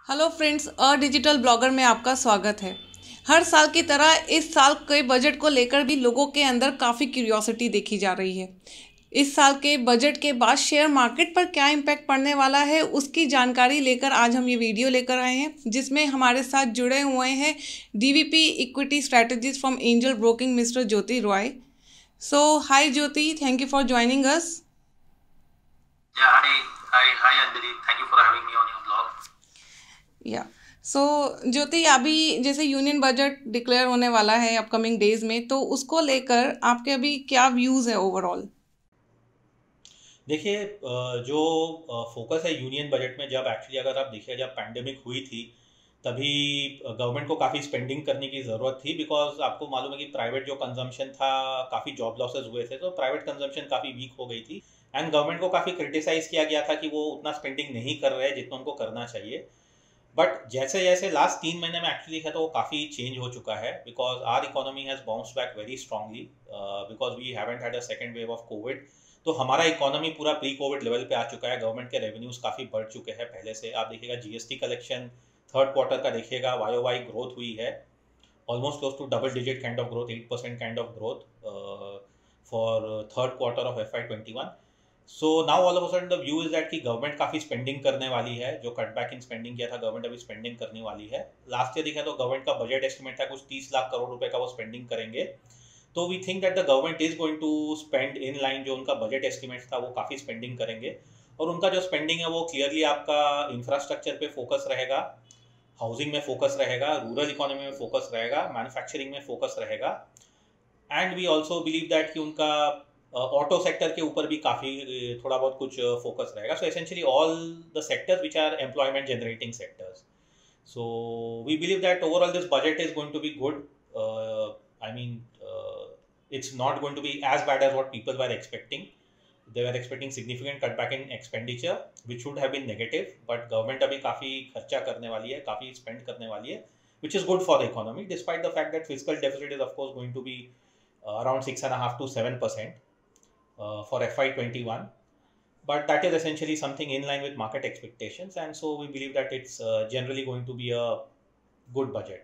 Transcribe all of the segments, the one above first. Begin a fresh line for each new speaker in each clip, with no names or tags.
Hello friends, a digital blogger में आपका स्वागत है। हर साल की तरह इस साल के बजट को लेकर भी लोगों के अंदर काफ़ी क्यूरियोसिटी देखी जा रही है। इस साल के बजट के बाद शेयर मार्केट पर क्या इम्पैक्ट पड़ने वाला है, उसकी जानकारी लेकर आज हम ये वीडियो लेकर आए हैं, जिसमें हमारे साथ जुड़े हुए हैं DVP equity strategies from Angel Broking mister Jyoti Roy. So hi Jyoti, thank you for joining us.
Yeah, hi, Anjali. Thank you for having me on your blog.
या सो ज्योति, अभी जैसे यूनियन बजट डिक्लेयर होने वाला है अपकमिंग डेज में, तो उसको लेकर आपके अभी क्या व्यूज़ है ओवरऑल?
देखिए, जो फोकस है यूनियन बजट में, जब एक्चुअली अगर आप देखिए जब पैंडेमिक हुई थी तभी गवर्नमेंट को काफ़ी स्पेंडिंग करने की ज़रूरत थी, बिकॉज आपको मालूम है कि प्राइवेट जो कंजम्पशन था, काफ़ी जॉब लॉसेस हुए थे, तो प्राइवेट कंजम्पशन काफ़ी वीक हो गई थी। एंड गवर्नमेंट को काफ़ी क्रिटिसाइज़ किया गया था कि वो उतना स्पेंडिंग नहीं कर रहे हैं जितना उनको करना चाहिए। बट जैसे जैसे लास्ट 3 महीने में एक्चुअली है तो वो काफ़ी चेंज हो चुका है, because our economy has bounce back very strongly, because we haven't had a second wave of COVID. तो हमारा इकोनॉमी पूरा प्री कोविड लेवल पे आ चुका है। गवर्नमेंट के रेवेन्यूज काफ़ी बढ़ चुके हैं पहले से। आप देखिएगा जीएसटी कलेक्शन थर्ड क्वार्टर का देखिएगा, वाई ओ वाई ग्रोथ हुई है, almost close to double digit kind of growth, 8% kind of growth for third quarter of FY21। So now all of a sudden the view is that कि government काफ़ी spending करने वाली है। जो cutback इन spending किया था गवर्नमेंट, अभी spending करने वाली है। लास्ट ईयर देखा तो गवर्नमेंट का बजट एस्टिमेट था कुछ 30 लाख करोड़ रुपए का वो स्पेंडिंग करेंगे। तो we think that the government is going to spend in line, जो उनका बजट एस्टिमेट था वो काफ़ी स्पेंडिंग करेंगे। और उनका जो स्पेंडिंग है वो क्लियरली आपका इंफ्रास्ट्रक्चर पे फोकस रहेगा, हाउसिंग में फोकस रहेगा, रूरल इकोनॉमी में फोकस रहेगा, मैन्युफैक्चरिंग में फोकस रहेगा। And we also believe that कि उनका ऑटो सेक्टर के ऊपर भी काफ़ी थोड़ा बहुत कुछ फोकस रहेगा। So essentially all the sectors which are employment generating sectors. So we believe that overall this budget is going to be good. I mean, it's not going to be as bad as what people were expecting. They were expecting significant cutback in expenditure, which should have been negative. But government अभी काफ़ी खर्चा करने वाली है, काफ़ी spend करने वाली है, which is good for the economy, despite the fact that fiscal deficit is of course going to be around 6.5 to 7% for FY21. But that is essentially something in line with market expectations, and so we believe that it's generally going to be a good budget.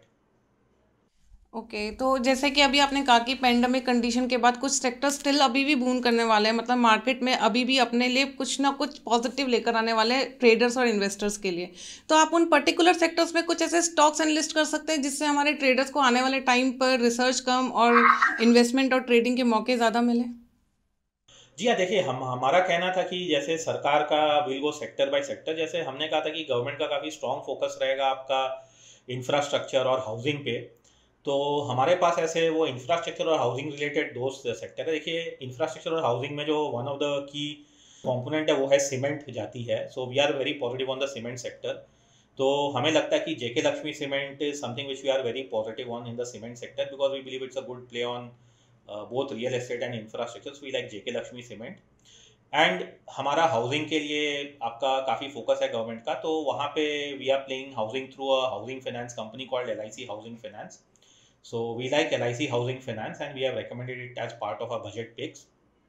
Okay, तो जैसे कि अभी आपने कहा कि pandemic condition के बाद कुछ सेक्टर स्टिल अभी भी बूम करने वाले हैं, मतलब मार्केट में अभी भी अपने लिए कुछ ना कुछ पॉजिटिव लेकर आने वाले हैं ट्रेडर्स और इन्वेस्टर्स के लिए। तो आप उन पर्टिकुलर सेक्टर्स में कुछ ऐसे स्टॉक्स एनलिस्ट कर सकते हैं जिससे हमारे ट्रेडर्स को आने वाले टाइम पर रिसर्च कम और इन्वेस्टमेंट और ट्रेडिंग के मौके ज़्यादा मिले।
जी हाँ, देखिए हम हमारा कहना था कि जैसे सरकार का will go sector by sector. जैसे हमने कहा था कि गवर्नमेंट का काफ़ी स्ट्रॉन्ग फोकस रहेगा आपका इंफ्रास्ट्रक्चर और हाउसिंग पे। तो हमारे पास ऐसे वो इंफ्रास्ट्रक्चर और हाउसिंग रिलेटेड दो सेक्टर है। देखिए, इंफ्रास्ट्रक्चर और हाउसिंग में जो one of the key component है वो है सीमेंट जाती है। So we are very positive on the cement sector. तो हमें लगता है कि JK Lakshmi cement is something which we are very positive on in the cement sector, because we believe it's a good play on both real estate and infrastructure. We like JK Lakshmi cement. And हमारा housing के लिए आपका काफ़ी focus है government का, तो वहाँ पे we are playing housing through a housing finance company called LIC housing finance. So we like LIC Housing Finance and we have recommended it as part of our budget picks.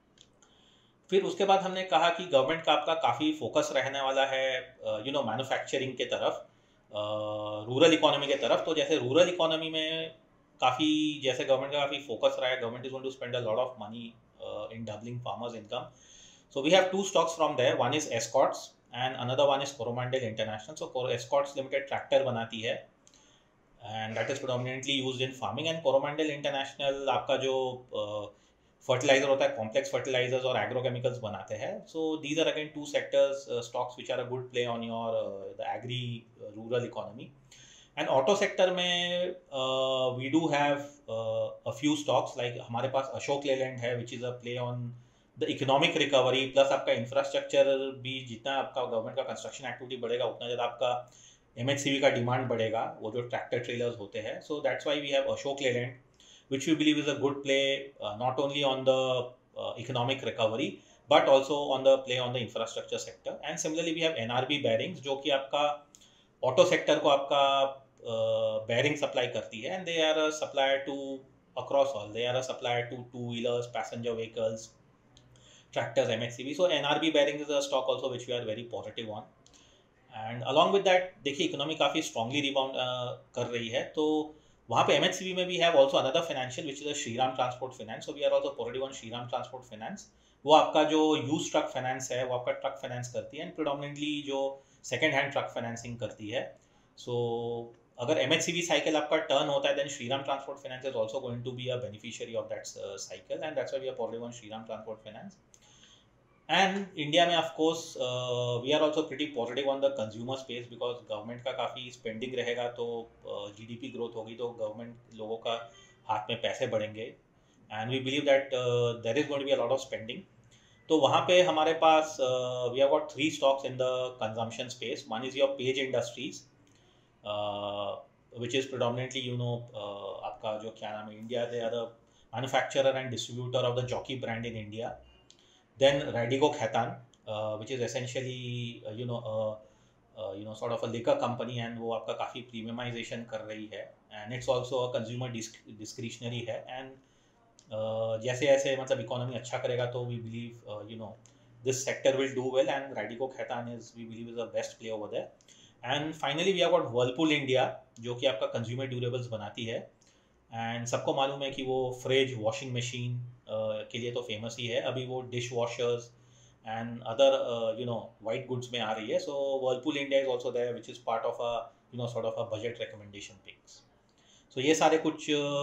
फिर उसके बाद हमने कहा कि गवर्नमेंट का आपका काफ़ी focus रहने वाला है मैन्युफैक्चरिंग के तरफ, रूरल इकोनॉमी के तरफ। तो जैसे रूरल इकोनॉमी में काफ़ी जैसे गवर्नमेंट का काफ़ी फोकस रहा है, government is going to spend a lot of money in doubling farmers income. So we have two stocks from there. One is Escorts and another one is Coromandel International. So Escorts Limited tractor बनाती है and that is predominantly used in farming, and Coromandel International आपका जो fertiliser होता है, complex fertilisers और agrochemicals बनाते हैं। So these are again two sectors stocks which are a good play on your the agri rural economy. And auto sector में we do have a few stocks, like हमारे पास अशोक लेलैंड है which is a play on the economic recovery, plus आपका infrastructure भी, जितना आपका government का construction activity बढ़ेगा उतना ज़्यादा आपका MHCV का डिमांड बढ़ेगा, वो जो ट्रैक्टर ट्रेलर्स होते हैं। So that's why we have Ashok Leyland which we believe is a good play, not only on the economic recovery but also on the play on the infrastructure sector. And similarly we have NRB bearings जो कि आपका auto sector को आपका bearing supply करती है, and they are a supplier to across all. They are a supplier to two-wheelers, passenger vehicles, tractors, MHCV. So NRB bearings is a stock also which we are very positive on. And along with that देखिए economy काफ़ी strongly rebound कर रही है, तो वहाँ पे MHCV में भी have also another financial which is Shriram transport finance, so we are also positive on Shriram transport finance. वो आपका जो यूज ट्रक फाइनेंस है वो आपका ट्रक फाइनेंस करती है एंड प्रिडोमिनेटली जो सेकेंड हैंड ट्रक फाइनेंसिंग करती है। सो अगर एमएचसीवी साइकिल आपका टर्न होता है then Shriram transport finance is also going to be a beneficiary of that cycle and that's why we are positive on Shriram transport finance. And India में of course we are also pretty positive on the consumer space because government का काफ़ी spending रहेगा, तो GDP growth होगी, तो government लोगों का हाथ में पैसे बढ़ेंगे and we believe that there is going to be a lot of spending. तो वहाँ पे हमारे पास we have got 3 stocks in the consumption space. One is your Page Industries which is predominantly आपका जो क्या नाम है, India they are the manufacturer and distributor of the Jockey brand in India. Then Radico Khaitan, which is essentially sort of a liquor company, and वो आपका काफ़ी premiumisation कर रही है and it's also a consumer discretionary है and जैसे ऐसे मतलब इकोनॉमी अच्छा करेगा तो we believe this sector will do well and Radico Khaitan is we believe is the best play over there. And finally we have got Whirlpool India जो कि आपका कंज्यूमर ड्यूरेबल्स बनाती है एंड सबको मालूम है कि वो फ्रिज वॉशिंग मशीन के लिए तो फेमस ही है, अभी वो dishwashers and other white goods में आ रही है। So Whirlpool India is also there which is part of a sort of a budget recommendation picks. So ये सारे कुछ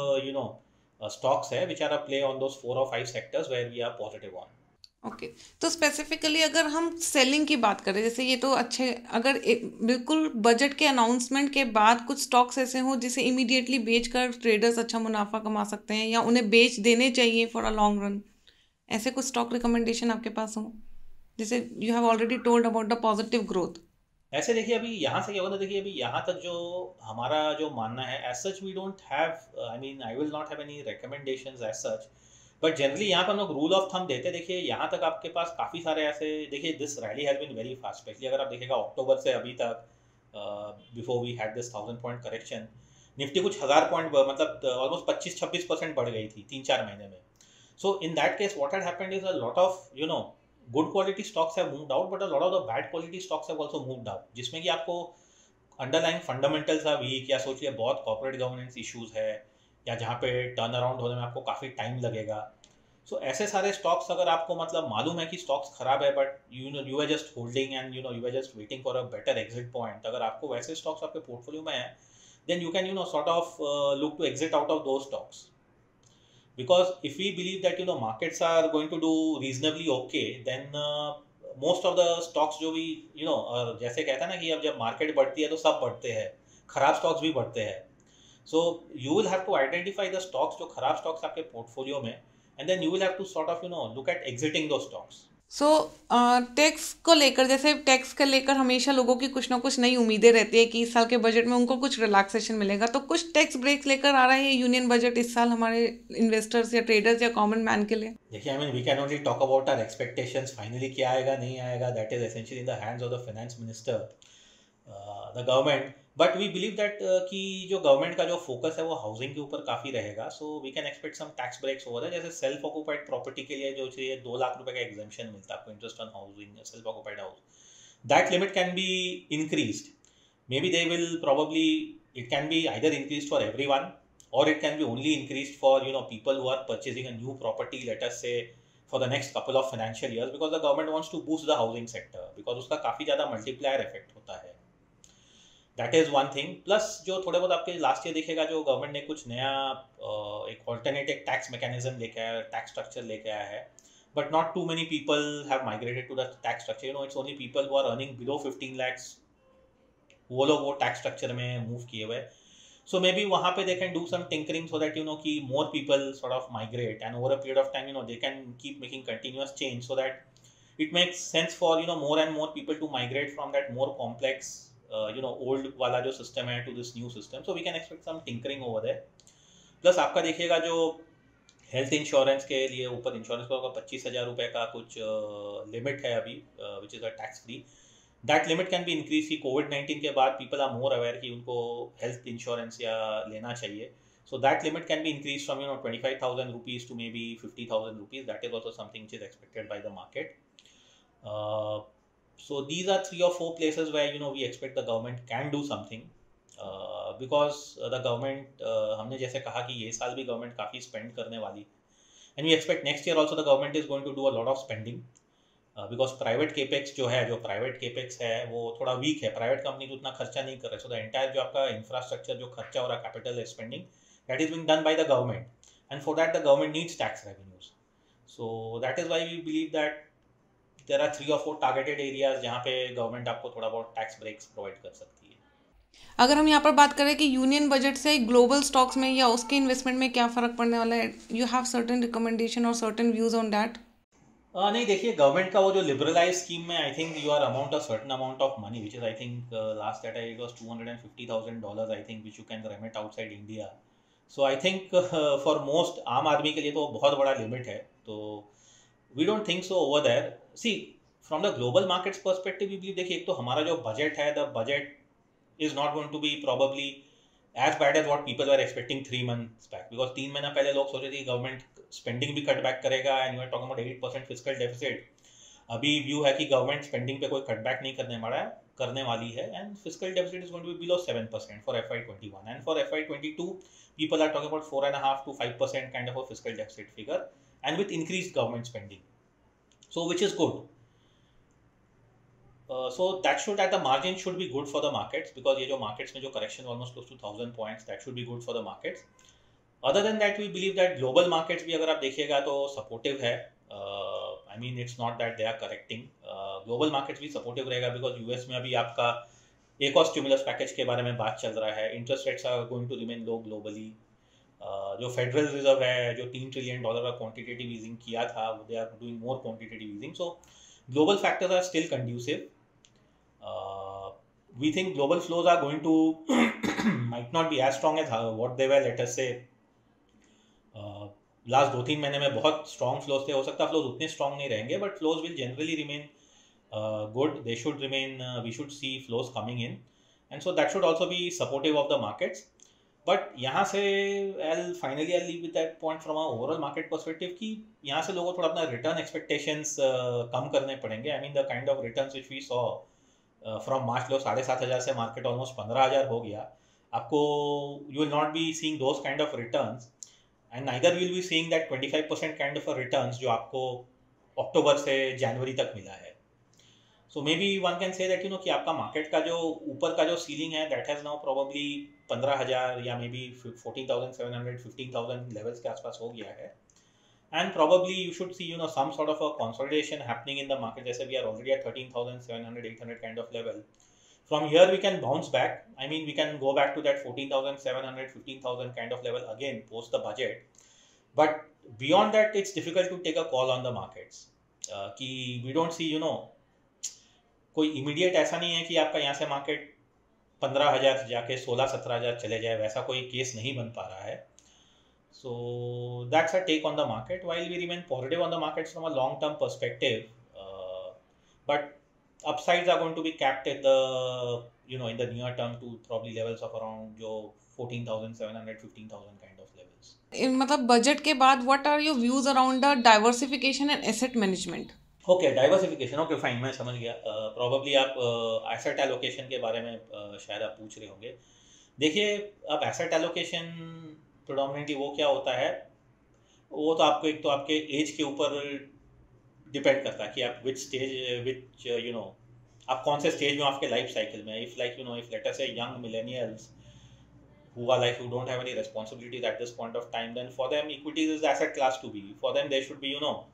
स्टॉक्स है which are a play on those 4 or 5 sectors where we are positive on.
Okay तो specifically अगर हम selling की बात करें, जैसे ये तो अच्छे, अगर बिल्कुल बजट के अनाउंसमेंट के बाद कुछ स्टॉक्स ऐसे हों जिसे इमीडिएटली बेचकर ट्रेडर्स अच्छा मुनाफा कमा सकते हैं या उन्हें बेच देने चाहिए फॉर अ लॉन्ग रन, ऐसे कुछ स्टॉक रिकमेंडेशन आपके पास हों जैसे you have already told about the positive growth?
ऐसे देखिए अभी यहाँ से क्या होता है, देखिए अभी यहाँ तक जो हमारा जो मानना है as such we don't have I will not have any recommendations as such, but generally यहाँ पर हम लोग रूल ऑफ थंब देते हैं। देखिए यहाँ तक आपके पास काफ़ी सारे ऐसे, देखिए this rally has been very fast, specially अगर आप देखिएगा अक्टूबर से अभी तक before we had this 1000 point correction, Nifty कुछ 1000 पॉइंट मतलब ऑलमोस्ट 25-26% बढ़ गई थी 3-4 महीने में। So in that case what had happened is a lot of good quality stocks have moved out, but a lot of the bad quality stocks have also moved out, जिसमें कि आपको underlying fundamentals are weak या सोचिए बहुत corporate governance issues है या जहाँ पे टर्न अराउंड होने में आपको काफ़ी टाइम लगेगा। सो ऐसे सारे स्टॉक्स अगर आपको मतलब मालूम है कि स्टॉक्स खराब है but you are just holding and you are just waiting for a better exit point, अगर आपको वैसे स्टॉक्स आपके पोर्टफोलियो में है then you can sort of look to exit out of those stocks. Because if we believe that markets are going to do reasonably okay, then most of the stocks जो भी जैसे कहता है ना कि अब जब मार्केट बढ़ती है तो सब बढ़ते हैं, खराब स्टॉक्स भी बढ़ते हैं। So you will have to identify the stocks जो खराब स्टॉक्स आपके पोर्टफोलियो में, and then you will have to sort of look at exiting those stocks.
So tax को लेकर, जैसे टैक्स के लेकर हमेशा लोगों की कुछ ना कुछ नई उम्मीदें रहती है कि इस साल के बजट में उनको कुछ रिलैक्सेशन मिलेगा, तो कुछ टैक्स ब्रेक्स लेकर आ रहा है यूनियन बजट इस साल हमारे इन्वेस्टर्स या ट्रेडर्स या कॉमन मैन के लिए?
देखिए I mean we can only talk about our expectations, finally क्या आएगा नहीं आएगा that is essentially in the hands of the finance minister, the government. But we believe that कि जो गवर्नमेंट का जो फोकस है वो हाउसिंग के ऊपर काफ़ी रहेगा, so we can expect some tax breaks over है। जैसे सेल्फ ऑक्यूपाइड प्रॉपर्टी के लिए जो चाहिए 2 लाख रुपए का एग्जेम्पशन मिलता है आपको interest on housing self occupied house, that limit can be increased. Maybe they will probably it can be either increase for everyone or it can be only increased for people who are purchasing a new property, let us say for the next couple of financial years, because the government wants to boost the housing sector because उसका काफ़ी ज़्यादा multiplier effect होता है। That is one thing. Plus जो थोड़े बहुत आपके last year देखेगा जो गवर्नमेंट ने कुछ नया एक ऑल्टरनेटिव टैक्स मैकेनिज्म लेके आया, टैक्स स्ट्रक्चर लेके आया है, but not too many people have migrated to the tax structure. It's only people who are earning below 15 lakhs, वो लोग वो टैक्स स्ट्रक्चर में मूव किए हुए। So maybe वहाँ पे they can do some tinkering so that कि more people sort of migrate, and over a period of time they can keep making continuous change so that it makes sense for more and more people to migrate from that more complex old वाला जो system है to this new system. So we can expect some tinkering over there. Plus आपका देखिएगा जो health insurance के लिए ऊपर insurance का 25,000 रुपये का कुछ लिमिट है अभी which is a tax free. That limit can be increase की कोविड-19 के बाद पीपल आर मोर अवेयर कि उनको हेल्थ इंश्योरेंस या लेना चाहिए। So that limit can be increase from 25,000 rupees to maybe 50,000 rupees. That is also something which is expected by the market. So these are 3 or 4 places where we expect the government can do something, because the government, हमने जैसे कहा कि ये साल भी government काफ़ी spend करने वाली, and we expect next year also the government is going to do a lot of spending, because private capex जो प्राइवेट केपेक्स है वो थोड़ा वीक है, प्राइवेट कंपनी तो उतना खर्चा नहीं कर रहे, सो द एंटायर जो आपका इंफ्रास्ट्रक्चर जो खर्चा हो रहा है, capital spending, that is being done by the government, and for that the government needs tax revenues. So that is why we believe that there are 3 or 4 targeted areas जहाँ पे government आपको थोड़ा बहुत टैक्स ब्रेक्स प्रोवाइड कर सकती है.
अगर हम यहाँ पर बात करें कि यूनियन बजट से ग्लोबल स्टॉक्स में या उसके इन्वेस्टमेंट में क्या फ़र्क पड़ने वाला है, यू हैव सर्टेन रिकमेंडेशन और सर्टेन व्यूज़ ऑन दैट?
नहीं, देखिए गवर्नमेंट का वो जो लिबरलाइज स्कीम में I think you are amount a certain amount of money which is I think last date it was $250,000 I think which you can remit outside India. So I think for most आम आदमी के लिए तो बहुत बड़ा limit है, तो we don't think so over there. See from the global markets perspective we believe, देखिए एक तो हमारा जो बजट है, the budget is not going to be probably as bad as what people were expecting 3 months back, because 3 महीना पहले लोग सोचे थे गवर्नमेंट स्पेंडिंग भी कट बैक करेगा, and you are talking about 8% fiscal deficit. अभी व्यू है कि गवर्नमेंट स्पेंडिंग पे कोई कटबैक नहीं करने वाली है, and fiscal deficit is going to be below 7% for FY21, and for FY22 people are talking about 4.5 to 5% kind of a fiscal deficit figure, and with increased government spending, so which is good. So that should at the margin should be good for the markets, because ये जो markets में जो correction almost close to 1,000 points, that should be good for the markets. Other than that we believe that global markets भी अगर आप देखिएगा तो supportive है. I mean it's not that they are correcting. Global markets भी supportive रहेगा, because US में अभी आपका एक और stimulus package के बारे में बात चल रहा है. Interest rates are going to remain low globally. जो फेडरल रिजर्व है जो $3 trillion का क्वांटिटेटिव ईजिंग किया था, they are doing more quantitative easing. So global factors are still conducive. We think global flows are going to might not be as strong as what they were, let us say, last 2-3 महीने में बहुत strong flows थे. हो सकता है flows उतने strong नहीं रहेंगे, but flows will generally remain good. They should remain, we should see flows coming in, and so that should also be supportive of the markets. But यहाँ से finally I leave with that point from a overall market perspective कि यहाँ से लोगों को थोड़ा अपना return expectations कम करने पड़ेंगे. I mean the kind of returns which we saw from March, low 7,500 से मार्केट ऑलमोस्ट 15,000 हो गया. आपको you will not be seeing those kind of returns, and neither will be seeing that 25% kind of a returns जो आपको अक्टूबर से जनवरी तक मिला है. So maybe one can say that कि आपका मार्केट का जो ऊपर का जो सीलिंग है दैट हैज़ नाउ प्रोबेबली 15,000 या मे बी 14,700 15,000 लेवल्स के आसपास हो गया है. And probably you should see some sort of a consolidation happening in the market. As we are already at 13,700 800 kind of level. From here we can bounce back. I mean we can go back to that 14,700 15,000 kind of level again post the budget. But beyond that it's difficult to take a call on the markets. कि we don't see कोई immediate ऐसा नहीं है कि आपका यहाँ से market 15,000 से जाके 16-17,000 चले जाए, वैसा कोई केस नहीं बन पा रहा है. So that's a take on the market. While we remain positive on the markets from a long-term perspective, but upsides are going to be capped at the in the near term to probably levels of around जो 14,700 15,000 kind of levels.
मतलब budget के बाद what are your views around the diversification and asset management?
Okay, diversification. Okay, fine, मैं समझ गया. Probably आप asset allocation के बारे में शायद आप पूछ रहे होंगे. देखिए अब asset allocation प्रोडोमिनेटली वो क्या होता है, वो तो आपको एक तो आपके एज के ऊपर डिपेंड करता है कि आप विच स्टेज आप कौन से स्टेज में आपके लाइफ साइकिल में. If like if let us say young millennials who are like who don't have any responsibilities at this point of time, then for them equities is the asset class to be. For them they should be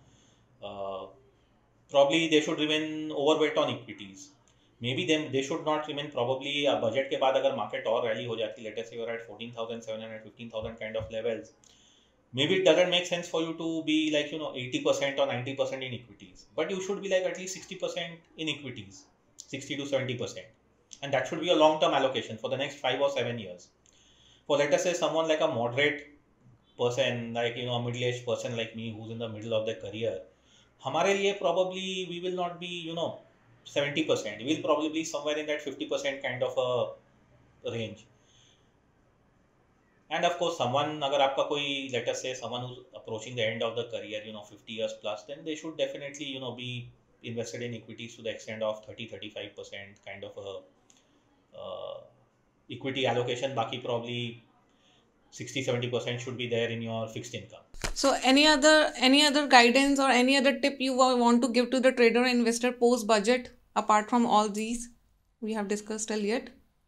probably they should remain overweight on equities. Maybe they should not remain probably a budget के बाद अगर market और rally हो जाती, let us say you're at 14,700 15,000 kind of levels, maybe it doesn't make sense for you to be like 80% or 90% in equities, but you should be like at least 60% in equities, 60 to 70%, and that should be a long term allocation for the next 5 or 7 years. For let us say someone like a moderate person, like a middle-aged person like me who's in the middle of their career, हमारे लिए probably we will not be 70%, we'll probably be somewhere in that 50% kind of a range. And of course someone अगर आपका कोई let us say someone who's approaching the end of the career 50 years plus, then they should definitely be invested in equities to the extent of 30-35% kind of a equity allocation. Baki probably 60-70% should be there in your fixed income.
So any other guidance or any other tip you want to give to the trader or investor post budget apart from all these we have discussed till yet?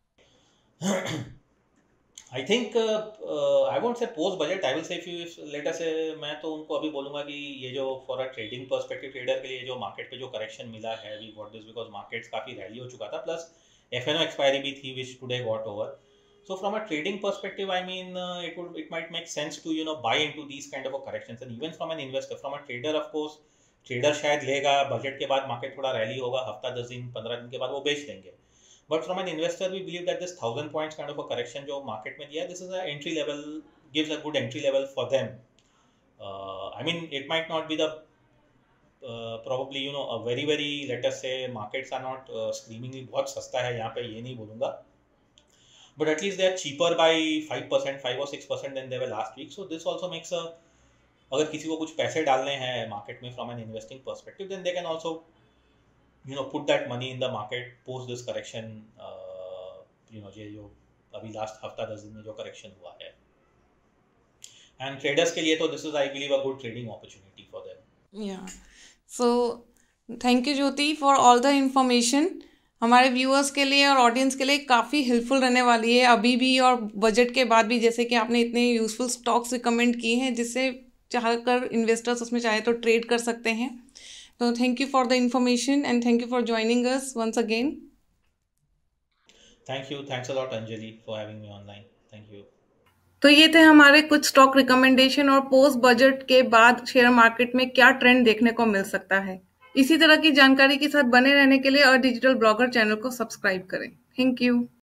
I think I won't say post budget. I will say if let us say मैं तो उनको अभी बोलूँगा कि ये जो for a trading perspective trader के लिए जो मार्केट पे जो करेक्शन मिला है we got this because markets काफ़ी रैली हो चुका था प्लस FNO expiry भी थी which today got over. So from a trading perspective, I mean, it might make sense to buy into these kind of a corrections, and even from an investor, from a trader, of course, trader शायद लेगा budget के बाद market थोड़ा rally होगा हफ्ता 10 दिन 15 दिन के बाद वो बेच देंगे. But from an investor, we believe that this 1,000 points kind of a correction जो market में दिया, this is a entry level, gives a good entry level for them. I mean, it might not be the probably a very very let us say markets are not screamingly बहुत सस्ता है यहाँ पे ये नहीं बोलूँगा. But at least they are cheaper by 5%, 5 or 6% than they were last week. So this also makes अगर किसी को कुछ पैसे डालने हैं मार्केट में from an investing perspective, then they can also put that money in the market post this correction. ये जो अभी लास्ट हफ्ता 10 दिन में जो करेक्शन हुआ है. And traders के लिए तो this is I believe a good trading opportunity for them.
Yeah. So thank you Jyoti for all the information. हमारे व्यूअर्स के लिए और ऑडियंस के लिए काफ़ी हेल्पफुल रहने वाली है अभी भी और बजट के बाद भी, जैसे कि आपने इतने यूज़फुल स्टॉक्स रिकमेंड किए हैं जिससे चाहकर इन्वेस्टर्स उसमें चाहे तो ट्रेड कर सकते हैं. तो thank you for the information and thank you for joining us once again.
Thank you, thanks a lot Anjali for having me online. Thank you.
तो ये थे हमारे कुछ स्टॉक रिकमेंडेशन और पोस्ट बजट के बाद शेयर मार्केट में क्या ट्रेंड देखने को मिल सकता है. इसी तरह की जानकारी के साथ बने रहने के लिए और डिजिटल ब्लॉगर चैनल को सब्सक्राइब करें. Thank you.